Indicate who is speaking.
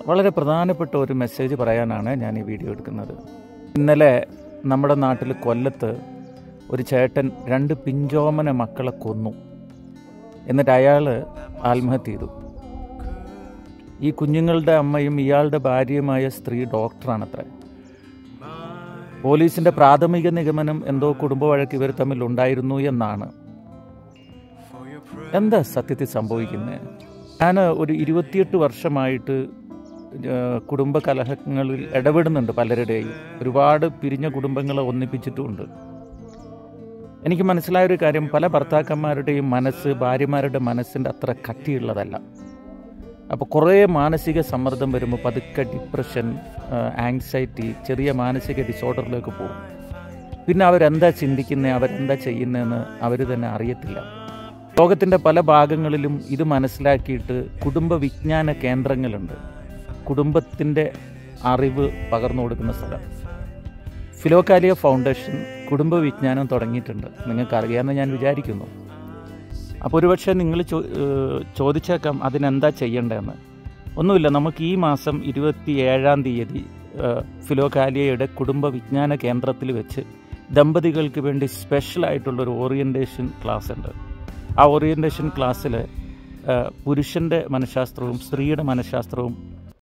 Speaker 1: വളരെ പ്രധാനപ്പെട്ട ഒരു മെസ്സേജ് പറയാനാണ് ഞാൻ ഈ വീഡിയോ എടുക്കുന്നത്. ഇന്നലെ നമ്മുടെ നാട്ടിൽ കൊല്ലത്ത് ഒരു ചേട്ടൻ 2 പിഞ്ചോമന മക്കളെ കൊന്നു. എന്നിട്ട് അയാൾ ആത്മഹത്യ ചെയ്തു. ഈ കുഞ്ഞുങ്ങളുടെ അമ്മയും ഇയാളുടെ ഭാര്യയുമായ സ്ത്രീ ഡോക്ടറാണത്രേ. പോലീസിൻ്റെ പ്രാഥമിക നിഗമനം എന്തോ കുടുംബ വഴക്ക് ഇവർ തമ്മിൽ ഉണ്ടായിരുന്നു എന്നാണ്. എന്താ സത്യത്തിൽ സംഭവിക്കുന്നത്? ഞാൻ ഒരു 28 വർഷമായിട്ട് കുടുംബ കലഹങ്ങളിൽ ഇടപെടുന്നുണ്ട് പലരുടെയും. ഒരുപാട് പിരിഞ്ഞ കുടുംബങ്ങളെ ഒന്നിപ്പിച്ചിട്ടുമുണ്ട്. എനിക്ക് മനസ്സിലായൊരു കാര്യം, പല ഭർത്താക്കന്മാരുടെയും മനസ്സ് ഭാര്യമാരുടെ മനസ്സിൻ്റെ അത്ര കട്ടിയുള്ളതല്ല. അപ്പോൾ കുറേ മാനസിക സമ്മർദ്ദം വരുമ്പോൾ പതുക്കെ ഡിപ്രഷൻ, ആങ്സൈറ്റി, ചെറിയ മാനസിക ഡിസോർഡറിലേക്ക് പോകും. പിന്നെ അവരെന്താ ചിന്തിക്കുന്നത്, അവരെന്താ ചെയ്യുന്നതെന്ന് അവർ തന്നെ അറിയത്തില്ല. ലോകത്തിൻ്റെ പല ഭാഗങ്ങളിലും ഇത് മനസ്സിലാക്കിയിട്ട് കുടുംബ വിജ്ഞാന കേന്ദ്രങ്ങളുണ്ട്. കുടുംബത്തിൻ്റെ അറിവ് പകർന്നു കൊടുക്കുന്ന സ്ഥലം. ഫിലോകാലിയ ഫൗണ്ടേഷൻ കുടുംബ വിജ്ഞാനം തുടങ്ങിയിട്ടുണ്ട്. നിങ്ങൾക്കറിയാമെന്ന് ഞാൻ വിചാരിക്കുന്നു. അപ്പോൾ ഒരുപക്ഷെ നിങ്ങൾ ചോദിച്ചേക്കാം അതിനെന്താ ചെയ്യേണ്ടതെന്ന്. ഒന്നുമില്ല, നമുക്ക് ഈ മാസം 27-ാം തീയതി ഫിലോകാലിയയുടെ കുടുംബ വിജ്ഞാന കേന്ദ്രത്തിൽ വെച്ച് ദമ്പതികൾക്ക് വേണ്ടി സ്പെഷ്യലായിട്ടുള്ളൊരു ഓറിയൻറ്റേഷൻ ക്ലാസ് ഉണ്ട്. ആ ഓറിയൻറ്റേഷൻ ക്ലാസ്സിൽ പുരുഷൻ്റെ മനഃശാസ്ത്രവും സ്ത്രീയുടെ മനഃശാസ്ത്രവും